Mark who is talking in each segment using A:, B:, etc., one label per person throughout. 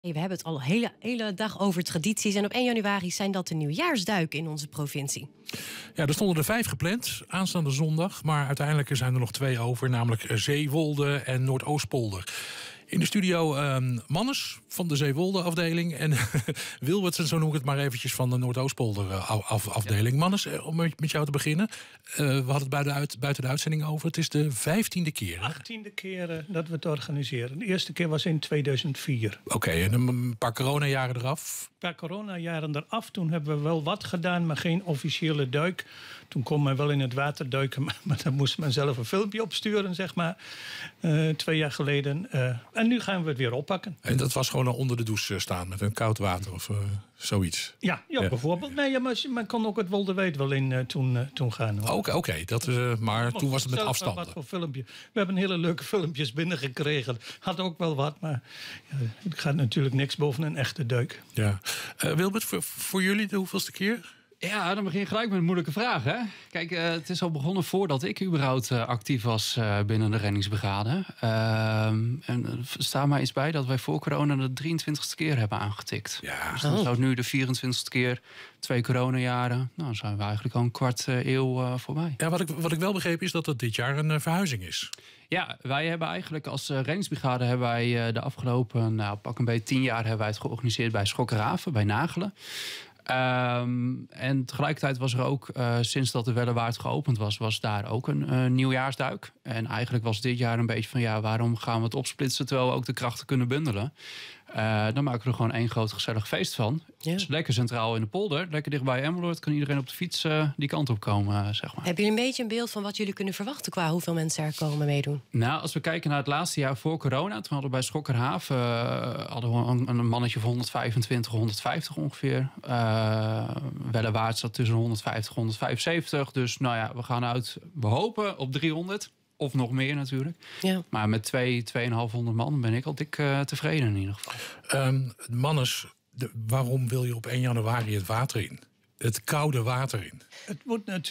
A: We hebben het al hele dag over tradities. En op 1 januari zijn dat de nieuwjaarsduiken in onze provincie.
B: Ja, er stonden er 5 gepland, aanstaande zondag. Maar uiteindelijk zijn er nog 2 over, namelijk Zeewolde en Noordoostpolder. In de studio Mannes van de Zeewolde-afdeling en Wilbert, zo noem ik het maar eventjes, van de Noordoospolder-afdeling. Mannes, om met jou te beginnen. We hadden het buiten de uitzending over. Het is de 15e keer.
C: 18e keer dat we het organiseren. De eerste keer was in 2004.
B: Oké, en een paar coronajaren eraf?
C: Een paar coronajaren eraf. Toen hebben we wel wat gedaan, maar geen officiële duik. Toen kon men wel in het water duiken, maar dan moest men zelf een filmpje opsturen, zeg maar. 2 jaar geleden. En nu gaan we het weer oppakken. En
B: dat was gewoon onder de douche staan met een koud water of zoiets?
C: Ja, bijvoorbeeld. Nee, maar men kon ook het Wolderwijd wel in toen gaan.
B: Oké, maar toen was het met afstand.
C: Wat voor filmpje. We hebben hele leuke filmpjes binnengekregen. Had ook wel wat, maar het gaat natuurlijk niks boven een echte duik.
B: Ja. Wilbert, voor jullie de hoeveelste keer?
D: Ja, dan begin je gelijk met een moeilijke vraag. Hè? Kijk, het is al begonnen voordat ik überhaupt actief was binnen de reddingsbrigade. En sta maar eens bij dat wij voor corona de 23e keer hebben aangetikt.
B: Ja.
D: Dus dan zou het nu de 24e keer, 2 coronajaren. Nou, dan zijn we eigenlijk al een kwart eeuw voorbij.
B: Ja, wat ik wel begrepen is dat het dit jaar een verhuizing is.
D: Ja, wij hebben eigenlijk als reddingsbrigade hebben wij de afgelopen pak een beetje 10 jaar hebben wij het georganiseerd bij Schokkerhaven, bij Nagelen. En tegelijkertijd was er ook, sinds dat de Wellewaard geopend was daar ook een nieuwjaarsduik. En eigenlijk was dit jaar een beetje van waarom gaan we het opsplitsen terwijl we ook de krachten kunnen bundelen. Dan maken we er gewoon 1 groot gezellig feest van.
A: Ja.
D: Dus lekker centraal in de polder, lekker dichtbij Emmeloord, kan iedereen op de fiets die kant op komen, zeg maar.
A: Hebben jullie een beetje een beeld van wat jullie kunnen verwachten qua hoeveel mensen er komen meedoen?
D: Nou, als we kijken naar het laatste jaar voor corona, toen hadden we bij Schokkerhaven hadden we een mannetje van 125, 150 ongeveer. Wellewaard zat tussen 150 175. Dus we gaan uit, we hopen op 300. Of nog meer natuurlijk. Ja. Maar met 2,500 man ben ik al dik tevreden in ieder geval.
B: Mannes, waarom wil je op 1 januari het water in? Het koude water in?
C: Het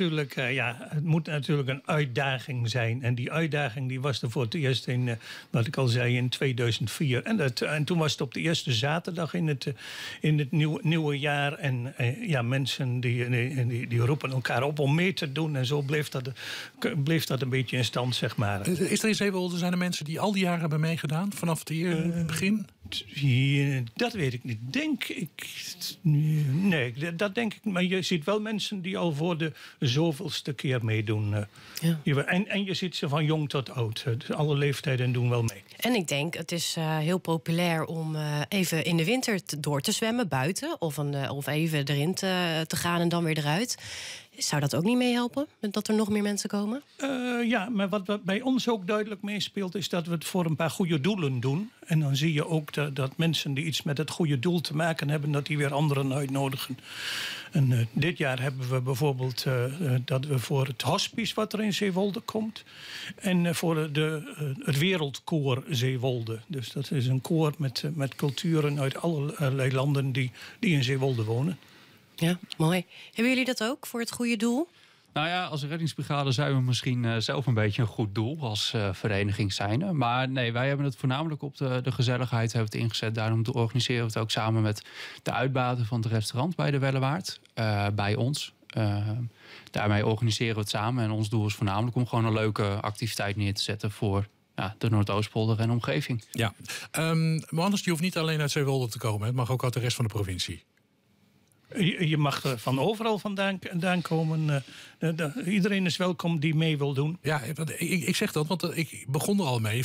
C: moet natuurlijk een uitdaging zijn. En die uitdaging die was er voor het eerst in, wat ik al zei, in 2004. En toen was het op de eerste zaterdag in het nieuwe jaar. En mensen die roepen elkaar op om mee te doen. En zo bleef dat een beetje in stand, zeg maar.
B: Is er in Zeewolde, zijn er mensen die al die jaren hebben meegedaan? Vanaf het begin?
C: Dat weet ik niet. Denk ik... Nee, dat denk ik. Maar je ziet wel mensen die al voor de zoveelste keer meedoen. En je ziet ze van jong tot oud. Dus alle leeftijden doen wel mee.
A: En ik denk, het is heel populair om even in de winter door te zwemmen buiten. Of even erin te gaan en dan weer eruit. Zou dat ook niet meehelpen, dat er nog meer mensen komen?
C: Maar wat bij ons ook duidelijk meespeelt, is dat we het voor een paar goede doelen doen. En dan zie je ook dat mensen die iets met het goede doel te maken hebben, dat die weer anderen uitnodigen. En dit jaar hebben we bijvoorbeeld dat we voor het hospice wat er in Zeewolde komt. En voor het wereldkoor Zeewolde. Dus dat is een koor met culturen uit allerlei landen die in Zeewolde wonen.
A: Ja, mooi. Hebben jullie dat ook voor het goede doel?
D: Nou ja, als reddingsbrigade zijn we misschien zelf een beetje een goed doel als vereniging zijnde. Maar nee, wij hebben het voornamelijk op de gezelligheid hebben het ingezet. Daarom organiseren we het ook samen met de uitbater van het restaurant bij de Wellewaard. Bij ons. Daarmee organiseren we het samen. En ons doel is voornamelijk om gewoon een leuke activiteit neer te zetten voor de Noordoostpolder en omgeving.
B: Ja, maar anders, je hoeft niet alleen uit Zeewolde te komen. Het mag ook uit de rest van de provincie.
C: Je mag er van overal vandaan komen. Iedereen is welkom die mee wil doen.
B: Ja, ik zeg dat, want ik begon er al mee.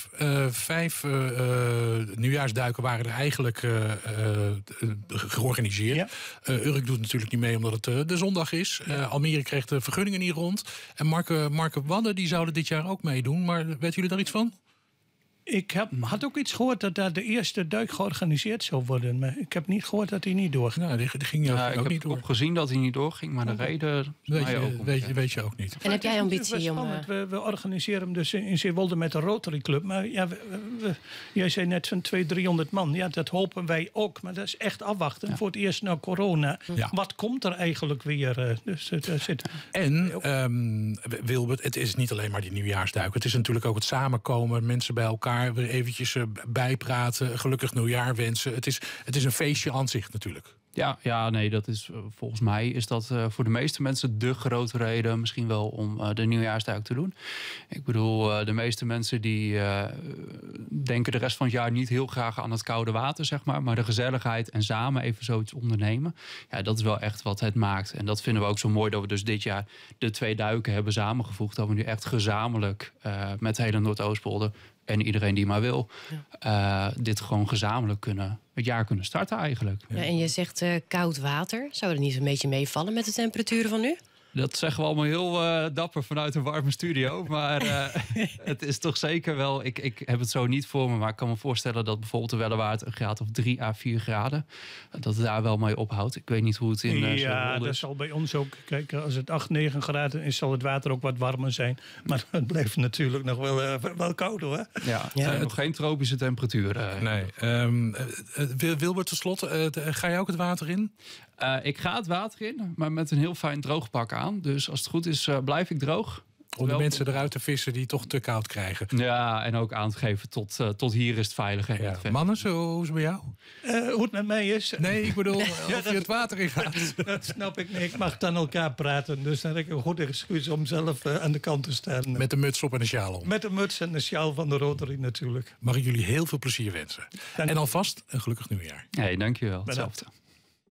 B: 5 nieuwjaarsduiken waren er eigenlijk georganiseerd. Ja. Urk doet natuurlijk niet mee omdat het de zondag is. Ja. Almere kreeg de vergunningen niet rond. En Marke Wadden, die zouden dit jaar ook meedoen. Maar weten jullie daar iets van?
C: Ik had ook iets gehoord dat daar de eerste duik georganiseerd zou worden. Maar ik heb niet gehoord dat hij niet doorging.
B: Nou, die ging ook niet door.
D: Ik heb gezien dat hij niet doorging, maar de reden
B: weet je ook niet.
A: En heb jij ambitie om...
C: We organiseren hem dus in Zeewolde met de Rotary Club. Maar jij zei net van 200-300 man. Ja, dat hopen wij ook. Maar dat is echt afwachten. Ja. Voor het eerst na corona. Ja. Wat komt er eigenlijk weer?
B: Wilbert, het is niet alleen maar die nieuwjaarsduik. Het is natuurlijk ook het samenkomen, mensen bij elkaar elkaar weer eventjes bijpraten. Gelukkig nieuwjaar wensen. Het is een feestje aan zich natuurlijk.
D: Ja, nee, dat is volgens mij is dat voor de meeste mensen de grote reden misschien wel om de nieuwjaarsduik te doen. Ik bedoel, de meeste mensen die denken de rest van het jaar niet heel graag aan het koude water, zeg maar de gezelligheid en samen even zoiets ondernemen, ja, dat is wel echt wat het maakt. En dat vinden we ook zo mooi dat we dus dit jaar de 2 duiken hebben samengevoegd. Dat we nu echt gezamenlijk met de hele Noordoostpolder en iedereen die maar wil, dit gewoon gezamenlijk het jaar kunnen starten eigenlijk.
A: Ja, en je zegt koud water. Zou dat niet een beetje meevallen met de temperaturen van nu?
D: Dat zeggen we allemaal heel dapper vanuit een warme studio. Maar het is toch zeker wel... Ik heb het zo niet voor me, maar ik kan me voorstellen dat bijvoorbeeld de Wellewaard een graad of 3 à 4 graden... dat het daar wel mee ophoudt. Ik weet niet hoe het in
C: ja, dat zal bij ons ook... Kijk, als het 8, 9 graden is, zal het water ook wat warmer zijn. Maar het blijft natuurlijk nog wel koud, hoor.
D: Ja, nog geen tropische temperaturen.
B: Nee. Wilbert, tot slot, ga jij ook het water in?
D: Ik ga het water in, maar met een heel fijn droogpak aan. Dus als het goed is, blijf ik droog.
B: Om de mensen eruit te vissen die het toch te koud krijgen.
D: Ja, en ook aan te geven tot hier is het veilig.
B: Ja. Mannen, hoe is het bij jou?
C: Hoe het met mij is?
B: Nee, ik bedoel, of je het water in gaat.
C: Dat snap ik niet. Ik mag dan elkaar praten. Dus dan heb ik een goed excuus om zelf aan de kant te staan.
B: Met de muts op en de sjaal om.
C: Met de muts en de sjaal van de Rotary natuurlijk.
B: Mag ik jullie heel veel plezier wensen. En alvast een gelukkig nieuwjaar.
D: Nee, dankjewel. Hetzelfde.